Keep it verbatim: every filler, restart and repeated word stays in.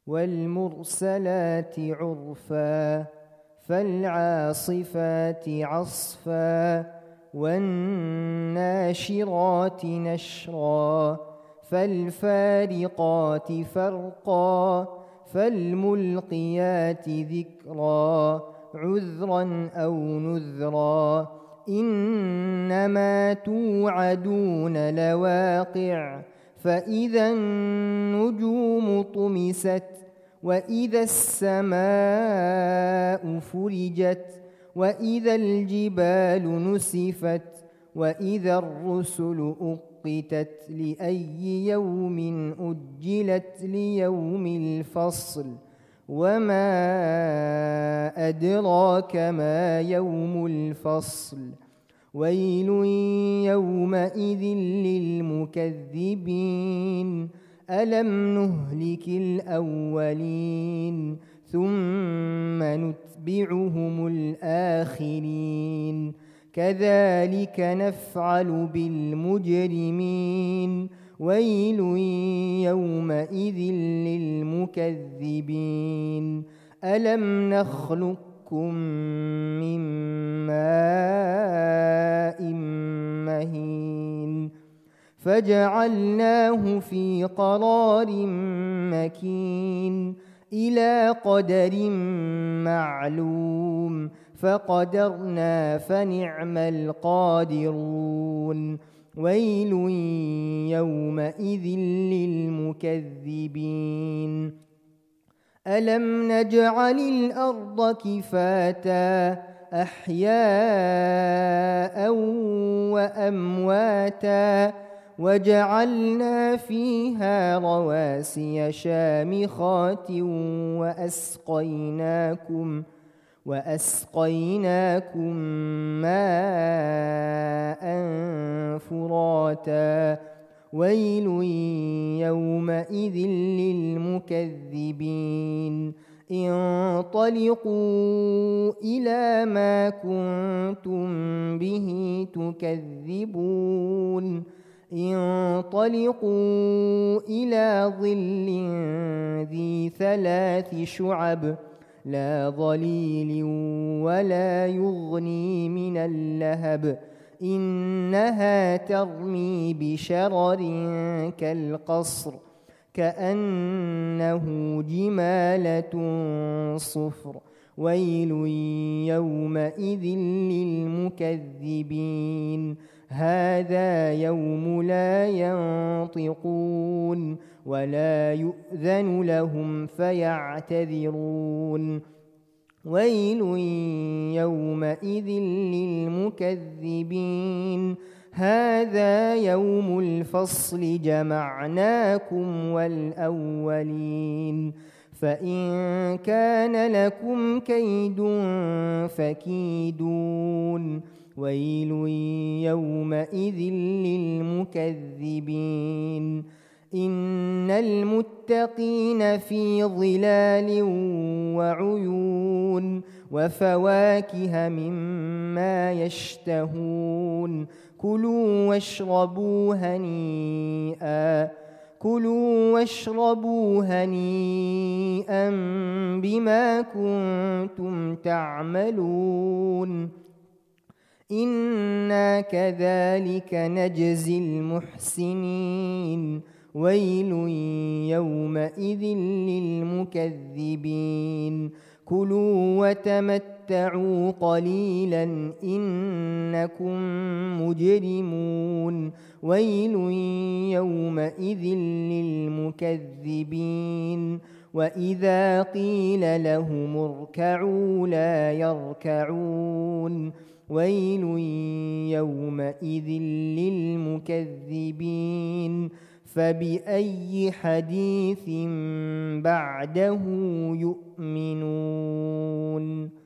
والمرسلات عرفا فالعاصفات عصفا والناشرات نشرا فالفارقات فرقا فالملقيات ذكرا عذرا أو نذرا إنما توعدون لواقع فإذا النجوم طمست وإذا السماء فرجت وإذا الجبال نسفت وإذا الرسل أقتت لأي يوم أجلت ليوم الفصل وما أدراك ما يوم الفصل ويل يومئذ للمكذبين ألم نهلك الأولين ثم نتبعهم الآخرين كذلك نفعل بالمجرمين ويل يومئذ للمكذبين ألم نخلقكم من ماء مهين فجعلناه في قرار مكين إلى قدر معلوم فقدرنا فنعم القادرون ويل يومئذ للمكذبين ألم نجعل الأرض كفاتا أحياء وأمواتا وجعلنا فيها رواسي شامخات وأسقيناكم وأسقيناكم ماء فراتا ويل يومئذ للمكذبين انطلقوا إلى ما كنتم به تكذبون انطلقوا إلى ظل ذي ثلاث شعب لا ظليل ولا يغني من اللهب إنها ترمي بشرر كالقصر كأنه جمالة صفر ويل يومئذ للمكذبين هذا يوم لا ينطقون ولا يؤذن لهم فيعتذرون ويل يومئذ للمكذبين هذا يوم الفصل جمعناكم والأولين فإن كان لكم كيد فكيدون ويل يومئذ للمكذبين إن المتقين في ظلال وعيون وفواكه مما يشتهون كلوا واشربوا هنيئا كلوا واشربوا هنيئا بما كنتم تعملون إنا كذلك نجزي المحسنين ويل يومئذ للمكذبين كلوا وتمتعوا قليلا إنكم مجرمون ويل يومئذ للمكذبين وإذا قيل لهم اركعوا لا يركعون ويل يومئذ للمكذبين فبأي حديث بعده يؤمنون